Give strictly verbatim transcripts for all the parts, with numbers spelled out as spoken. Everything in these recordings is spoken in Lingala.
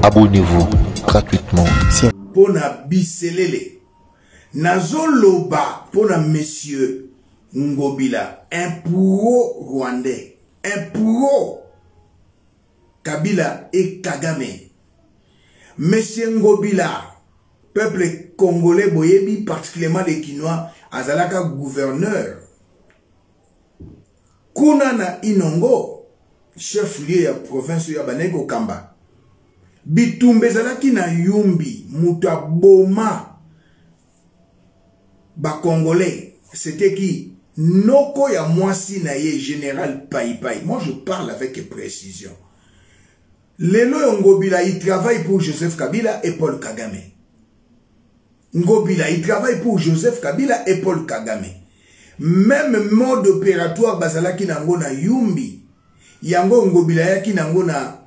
Abonnez-vous gratuitement. Pona biselele. Nazoloba pona monsieur Ngobila, un pro-rwandais, un pro-Kabila et Kagame. Monsieur Ngobila, peuple congolais, boyebi, particulièrement les Kinois, azalaka gouverneur. Kunana Inongo, chef-lieu ya province ya Baneko Kamba. Bitumbe zalaki na Yumbi, Mutaboma, ba Congolais. C'était qui? Noko ya mwasi na ye général Pai Pai. Moi je parle avec précision. Lelo Ngobila, il travaille pour Joseph Kabila et Paul Kagame. Ngobila, il travaille pour Joseph Kabila et Paul Kagame. Même mode opératoire bazalaki nango na Yumbi. Yango Ngobila yaki nango na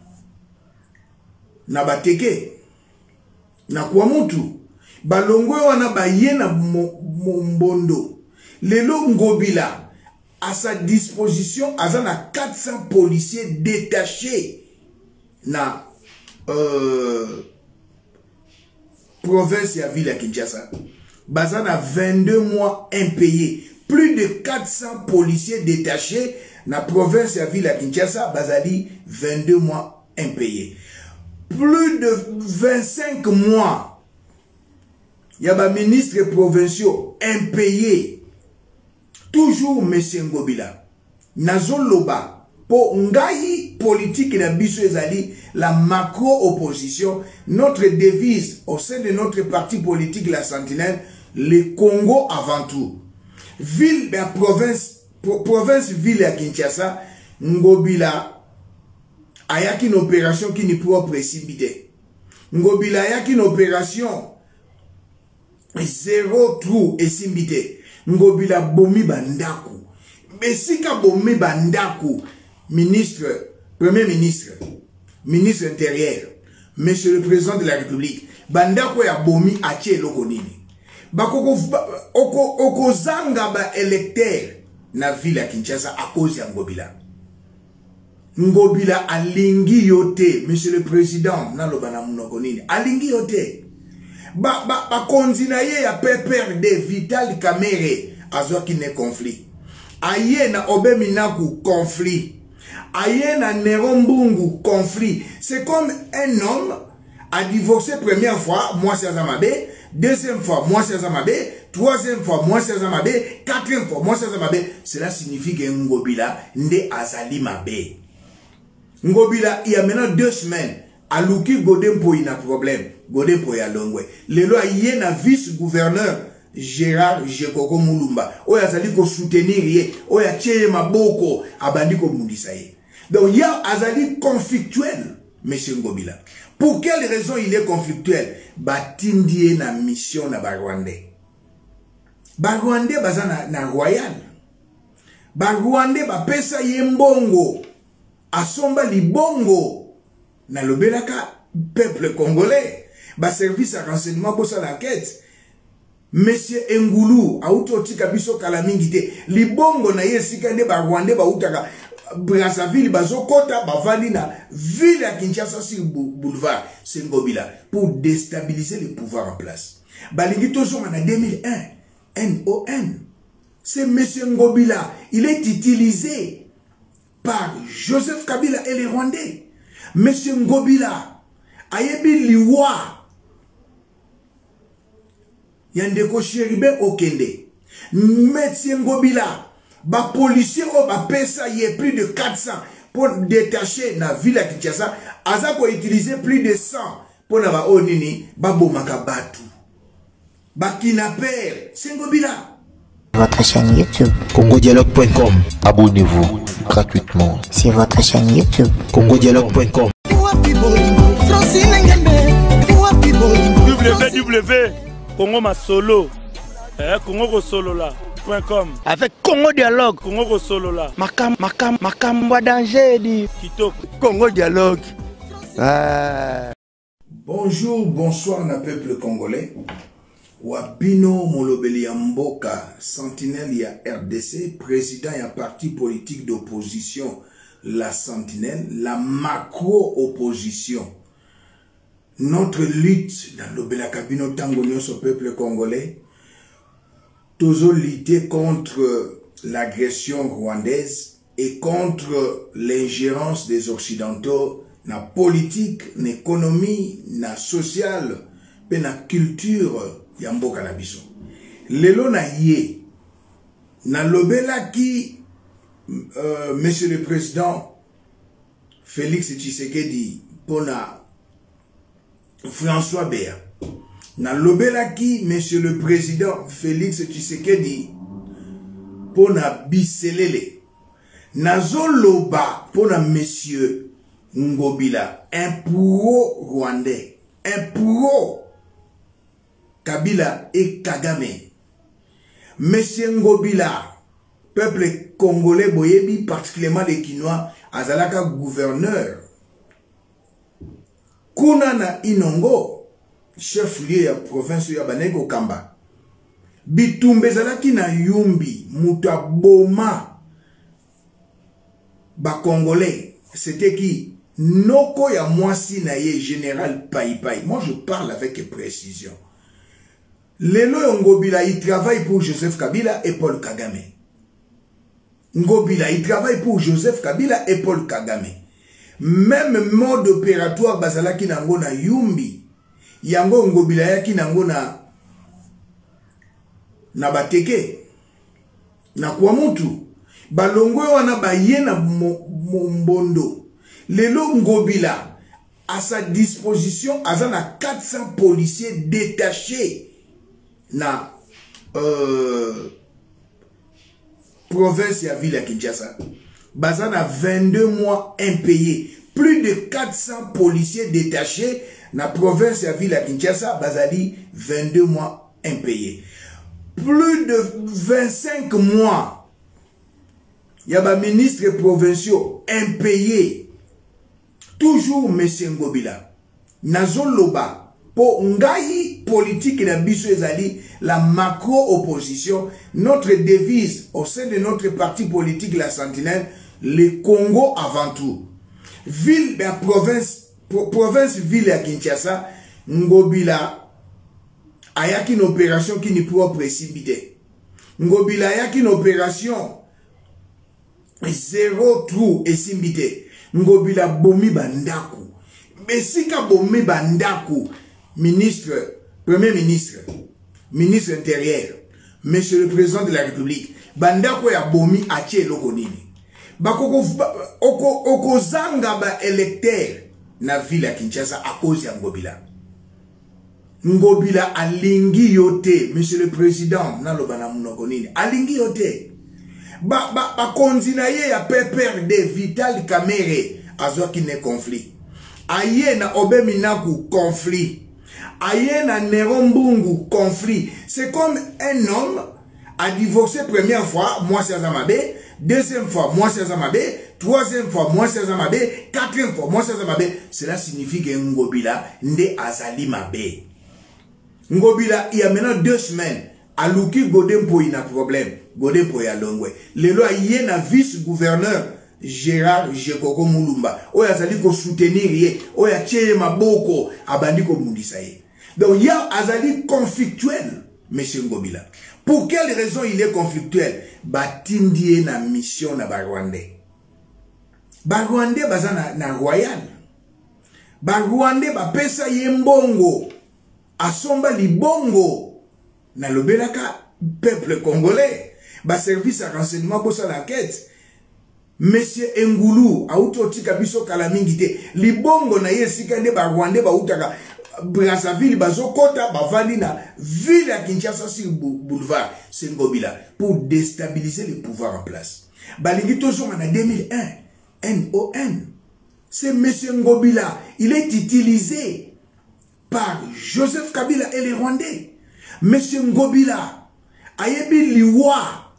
na Bateke. Na Kwamutu. Balongwe wana baye na Mbondo. Lelo Ngobila, à sa disposition, azana quatre cents policiers détachés na euh, province ya ville ya Kinshasa. Bazana vingt-deux mois impayés. Plus de quatre cents policiers détachés na province ya ville ya Kinshasa. Bazali vingt-deux mois impayés. Plus de vingt-cinq mois. Il y a des ministres provinciaux impayés. Toujours M. Ngobila. Nazoloba. Pour ngai politique na biso ezali la macro-opposition. Notre devise au sein de notre parti politique, la Sentinelle, le Congo avant tout. Ville, la province, province ville à Kinshasa, Ngobila ayaki une opération qui n'est pas précipitée. Ngobila ayaki une opération zéro trou et simbité. Ngobila bomi bandaku. Besika bomi bandaku. Ministre, premier ministre, ministre intérieur, monsieur le président de la République. Bandaku ya bomi ache loko nini. Bakoko oko oko zanga ba électeur na ville ya Kinshasa à cause ya Ngobila. Ngobila alingi yote, monsieur le président, na lobana munoko nini. Alingi yote. Ba ba ba konzinaye ya P P R D Vital Kamerhe azwa ki ne conflit. Aye na Obeminaku conflit. Aye na Nerombungu conflit. C'est comme un homme a divorcé première fois, moi c'est Azamabe, deuxième fois, moi c'est Azamabe, troisième fois, moi c'est Azamabe, quatrième fois, moi c'est Azamabe. Cela signifie que Ngobila nde azali mabe. Ngobila, il y a maintenant deux semaines, aluki Godempo il a problème. Godempo ya longwe. Lelo aye na vice-gouverneur Gérard Jekoko Mulumba. Oya azali ko soutenir ye. Oya tcheye maboko abandi ko mundisa ye. Donc ya azali conflictuel, monsieur Ngobila. Pour quelle raison il est conflictuel? Batindie na mission na Barwandais. Barwandais baza na, na royal. Barwandais ba pesa yembongo. Asomba libongo. Na lobelaka peuple congolais. Ba service à renseignement pour sa l'enquête. Monsieur Ngoulou, auto kabiso kalamingite. Libongo na yesika nde ba Rwandais ba utaka Brazzaville bazo kota ba vali na ville à Kinshasa sur boulevard Ngobila pour déstabiliser le pouvoir en place. Balingi toujours en deux mille un, N O N. C'est monsieur Ngobila, il est utilisé par Joseph Kabila et les Rwandais. Monsieur Ngobila ayebi liwa Yandeko Cheribe Okende. Monsieur Ngobila, ba policier o ba pesa yé plus de quatre cents pour détacher na ville à Kinshasa. Aza ko utiliser plus de cent pour na ba onini ba bomaka batu. Ba kinaper, c'est Ngobila. Votre chaîne YouTube congodialogue point com. Abonnez-vous gratuitement. Sur votre chaîne YouTube congodialogue point com. w w Congo ma solo, eh, Congo solo là, .com. Avec Congo Dialogue, Congo solo là. Makam, makam, makam, wa danger di. Kitoko. Congo Dialogue. Ah. Bonjour, bonsoir na peuple congolais. Wabino Molobeli ya Mboka, sentinelle ya R D C, président ya parti politique d'opposition, la sentinelle, la macro-opposition. notre lutte dans le Belakabino Tangonios au peuple congolais, toujours lutter contre l'agression rwandaise et contre l'ingérence des Occidentaux na politique, na économie, na sociale, pe na culture ya mboka na biso. Lelo na ye, na lobela ki, euh, Monsieur le Président Félix Tshisekedi, pona François Béa, na lobela ki, Monsieur le Président Félix Tshisekedi, pona Biselele, na zoloba, pona Monsieur Ngobila, un pro-rwandais, un pro-Kabila et Kagame. Monsieur Ngobila, peuple congolais boyebi, particulièrement les Kinois, azalaka gouverneur. Kunana Inongo, chef-lieu ya province ya Baneko Kamba. Bitumbe zalaki na Yumbi, Mutaboma, ba Congolais, c'était qui? Noko ya mwasi na ye général Pai Pai. Moi je parle avec précision. Lelo Ngobila il travaille pour Joseph Kabila et Paul Kagame. Ngobila il travaille pour Joseph Kabila et Paul Kagame. Même mode opératoire bazalaki nango na Yumbi. Yango Ngobila yaki nango na na Bateke. Na Kwamutu. Balongwe wana baye na Mbondo. Lelo Ngobila, à sa disposition, a quatre cents policiers détachés na euh, province ya ville à Kinshasa. Bazana vingt-deux mois impayés. Plus de quatre cents policiers détachés na province ya ville à Kinshasa. Bazali vingt-deux mois impayés. Plus de vingt-cinq mois. Yaba ministres provinciaux impayés. Toujours M. Ngobila. Nazoloba. Po ngai politique na biso ezali la macro-opposition. Notre devise au sein de notre parti politique, la Sentinelle, le Congo avant tout. Ville, la province, pro, province ville à Kinshasa, Ngobila ayaki une opération qui n'est pas précipitée. Ngobila ayaki une opération zéro trou et simbité. Ngobila bomi bandaku. Mesika bomi bandaku. Ministre, premier ministre, ministre intérieur, monsieur le président de la République, bandaku ya bomi atie loko nini. Bakoko oko oko zanga ba électeur na ville ya Kinshasa à cause ya Ngobila. Ngobila alingi yote, monsieur le président, na lobana munoko nini. Alingi yote. Ba ba ba konzina ye ya P P R D Vital Kamerhe azo ki ne conflit. Aye na Obeminaku conflit. Aye na Nerombungu conflit. C'est comme un homme a divorcé première fois, moi c'est Azamabe, deuxième fois, moi c'est Azamabe, troisième fois, moi c'est Azamabe, quatrième fois, moi c'est Azamabe. Cela signifie que Ngobila nde azali mabe. Ngobila il y a maintenant deux semaines. Aluki Godempo il a problème. Godempo ya longwe. Lelo aye na vice-gouverneur Gérard Jekoko Mulumba. Oya azali ko soutenir ye. Oya tcheye maboko. Abandi ko mundisa ye. Donc ya azali conflictuel, monsieur Ngobila. Pour quelle raison il est conflictuel? Batindie na mission na Barwandais. Barwandais baza na, na royal. Barwandais ba pesa ye mbongo. Asomba libongo. Na lobelaka peuple congolais, ba service à renseignement pour sa enquête. Monsieur Ngoulou, autotika biso kalamingite, libongo na yesika nde ba Rwandais ba utaka Brazzaville bazokota ba vali na ville ya Kinshasa sur boulevard Ngobila pour déstabiliser le pouvoir en place. Balingi tozo en deux mille un, N O N. C'est monsieur Ngobila, il est utilisé par Joseph Kabila et les Rwandais. Monsieur Ngobila, ayebi liwa,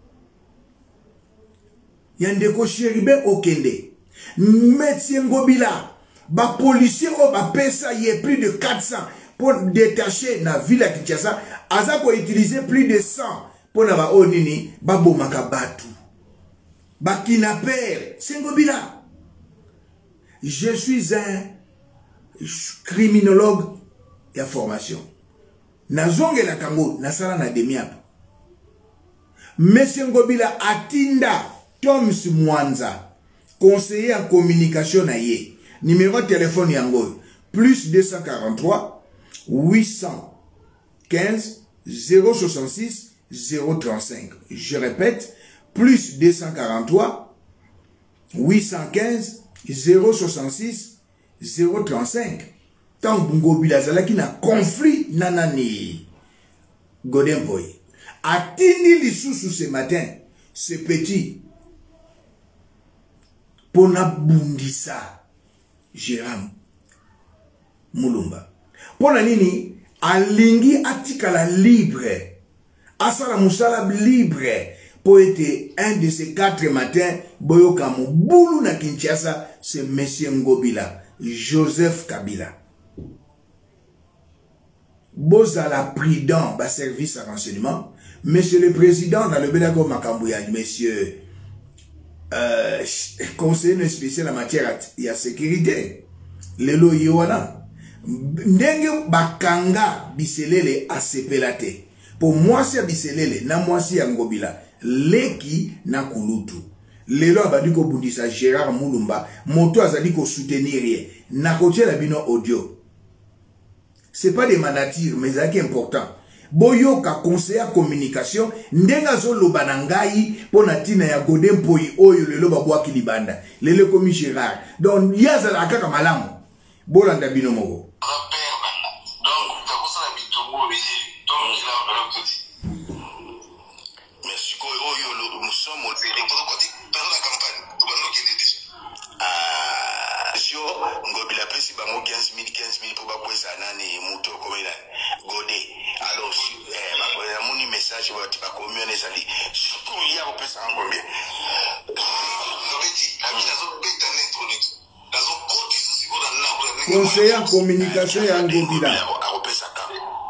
yandeko sheribe okende. Monsieur Ngobila, ba policier o ba pesa yé plus de quatre cents pour détacher na ville à Kinshasa. Azako utiliser plus de cent pour na ba onini, ba bomaka batu. Ba kinaper, c'est Ngobila. Je suis un, criminologue ya formation. Nazonge la kango, nasala na demiap. Monsieur Ngobila atinda Toms Mwanza, conseiller en communication na ye. Numéro de téléphone yango, plus deux cent quarante-trois, huit cent quinze, zéro soixante-six, zéro trente-cinq. Je répète, plus deux cent quarante-trois, huit cent quinze, zéro soixante-six, zéro trente-cinq. Tant Ngobila zalaki na conflit nanani Godin Boy. Atindi lisusu ce matin, ce petit, pona bundisa Jérôme Mulumba. Pona nini, alingi atikala libre, asala musala libre, pour être un de ces quatre matins, boyoka mubulu na Kinshasa, c'est Monsieur Ngobila, Joseph Kabila. Bozala prudent, bas service à renseignement. Monsieur le Président, dans le Bédago Makambouya, Monsieur euh, conseiller spécial en matière de sécurité, Lelo Yowana, Ndenge Bakanga Biselele Asepelate. Pour moi, c'est Biselele, na moi, c'est Ngobila, Leki na Kulutu. Lelo Abadiko Bundisa Gérard Mulumba, Moto Azadiko soutenir, na kotia la bino audio. C'est pas des manatires, mais c'est important. Boyo ka conseiller communication, ndenga zo lobanangai, ponatina ya Godin Boy oyo le loba boa kilibanda. Lele komi Gérard. Donc, yaza la kaka malamu. Bolanda bino mogo. Donc, t'as ça la bitomo, donc il a un petit. Mais ce qu'on yo, nous sommes au terrain, pour la campagne, pour nous qui est ah, si Ngobila pesi bango quinze mille, quinze mille pour bakweza nani muto komela Godé. Alors si eh bakweza muni message bati bakomyone sali. Surtout il y a pesa combien. Ngobeti, la mina zo beta netonique. Dazo koti so siko na na. Conseiller en communication ya Ngobila. A pesa ka.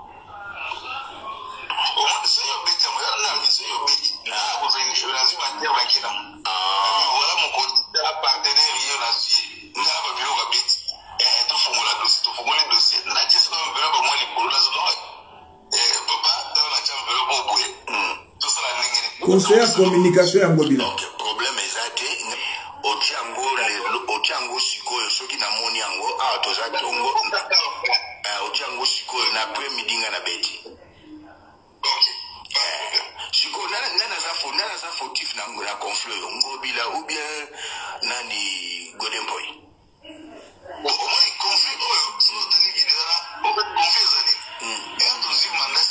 O mo se yo beta mo na mi se yo beti. Na ko se ni lazima ndia bakina. Ah, voilà mon candidat partenaire yo na si. Na ba bilo ka beti. Eh to fumula dossier, to fumula dossier. Na tshisa ba bilo ba mo li polo na zo no. Eh papa dans la chambre bilo bo boye. Tout ça la ningini. Conseiller en communication ya Ngobila. OK, problème ezate. Otiango le otiango sikoyo soki na moni yango a to za tongo. Eh otiango sikoyo na après-midi na beti. OK. Siko nana nana za fo nana za fautif na ngona conflit Ngobila ou bien nani Godin Boy. Au moins conflit oyo so tani videra au fait conflit zani. Et troisième mandat.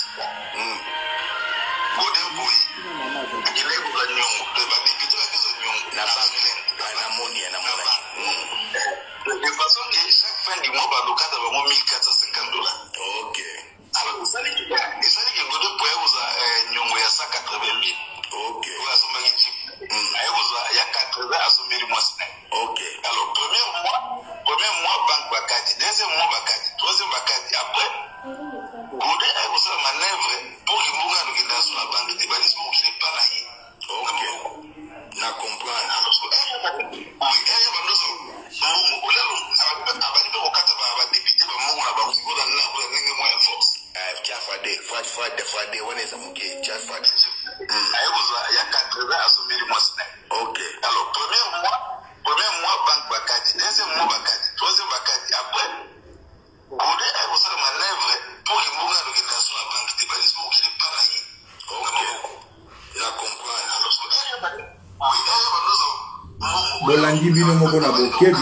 Godin Boy. Il est pour la nyongo, le ba député la kesa nyongo. Na ba na moni na mona. De façon que chaque fin du mois ba lokata ba mille quatre cent cinquante dollars. OK. Alors, ça dit que Godin Boy a nyongo ya cent quatre-vingt mille. OK. Vous assumez ici. Il y a quatre-vingts assumés mois. OK. Alors, premier mois, premier mois banque Bakati, deuxième mois Bakati, troisième Bakati. Après, Godin a eu la manœuvre pour que Mouga nous guide sur la banque de Balis pour qu'il n'est pas là. OK. Na comprendre. Oui, il y a pas d'autre. Mouga, on l'a on a pas dit au quatre va député Mouga ba ko na na ko ningi mo force. Eh, tia fade, fade fade fade wana za muke, tia fade. Il y a quatre-vingts assumés mois. OK. Alors, premier mois, premier mois banque Bakati, deuxième mois Bakati, troisième Bakati. Après, Godin a eu la manœuvre pour que Mouga nous guide sur la banque de Balis pour qu'il n'est pas là. OK. La comprendre. Oui, il y a pas d'autre. Bolandi bino moko na bokebi.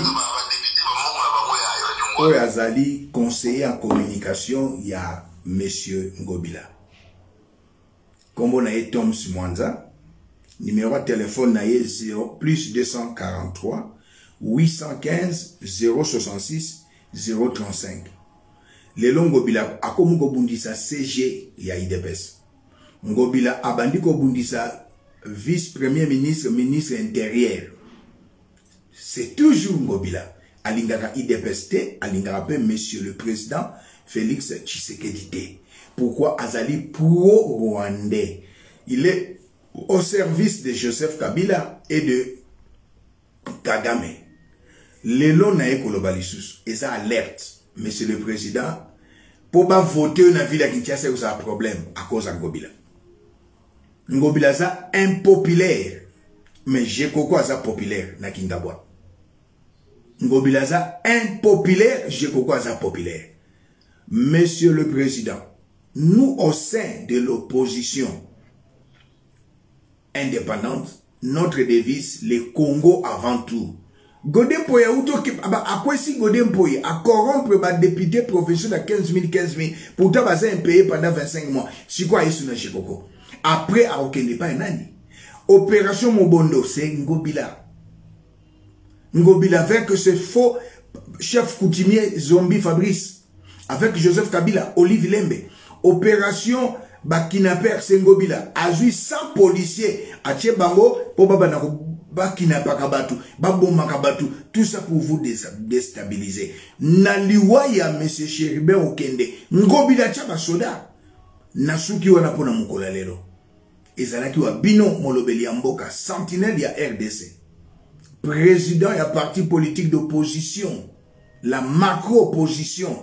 Oyo azali conseiller en communication ya Monsieur Ngobila. Kombo na ye Toms Mwanza. Numéro de téléphone na ye plus deux cent quarante-trois, huit cent quinze, zéro soixante-six, zéro trente-cinq. Lelo Ngobila akomu ko bundisa C G ya I D P S. Ngobila abandi ko bundisa vice-premier ministre, ministre intérieur. C'est toujours Ngobila. Alingara I D P S T, alingara pe Monsieur le Président Félix Tshisekedi. Pourquoi Azali pro-rwandais? Il est au service de Joseph Kabila et de Kagame. Lelo na ekolo balisus, eza alerte. Monsieur le Président, pour pas voter dans la ville de Kinshasa, c'est un problème à cause de Ngobila. Ngobila est impopulaire, mais Jekoko est populaire na Kingabwa. Ngobila est impopulaire, Jekoko est populaire. Monsieur le Président, nous au sein de l'opposition indépendante, notre devise, le Congo avant tout. Godin Poya, à quoi si Godin Poya a corrompre ma député professionnel à quinze mille, quinze mille, pourtant basé un pays pendant vingt-cinq mois. C'est quoi Isuna Chekoko? Après, à aucun n'est pas un année. Opération Mobondo, c'est Ngobila. Ngobila avec ce faux chef coutumier zombie Fabrice, avec Joseph Kabila, Olive Lembe. Opération Bakinaper, c'est Ngobila. Azui cent policiers à Tchebango pour Babanako. Tout ça pour vous déstabiliser. Naliwa ya monsieur Chéribin Okende. Ngobila chaba soda. Nasuki wana pona mukola lero. Ezalaki wa Bino Molobeli Amboka, sentinelle ya R D C. Président ya parti politique d'opposition. La macro-opposition.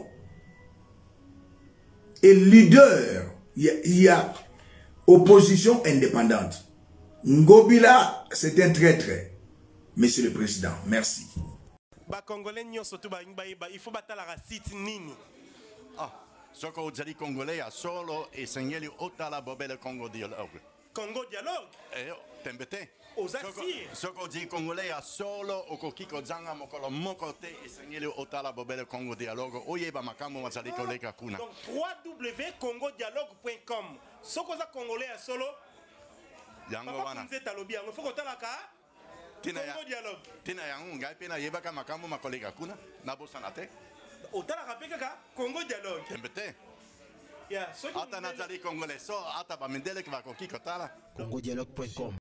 Et leader, il y, y a opposition indépendante. Ngobila, c'est un traître. Monsieur le Président, merci. Ba Congolais surtout ba il faut battre la racine nini. Ah, ce qu'on dit Congolais à solo et seigneur otala bobele Congo dialogue. Congo dialogue. Eh, t'embêté. Aux assires. Ce qu'on dit Congolais à solo au kokiko zanga mokolo mon côté et seigneur otala bobele Congo dialogue. Oyeba makambo mazali koleka kuna. Donc w w w point congo dialogue point com. Ce qu'on a Congolais à solo. Yango wana. Tina ya dialogue. Tina yango ngai pena yebaka makambo makolega kuna na bosana te. Otala kapeka ka Congo dialogue. Tembete. Ya, so ata nazali congolais so ata ba mendele kwa kokiko tala. congo dialogue point com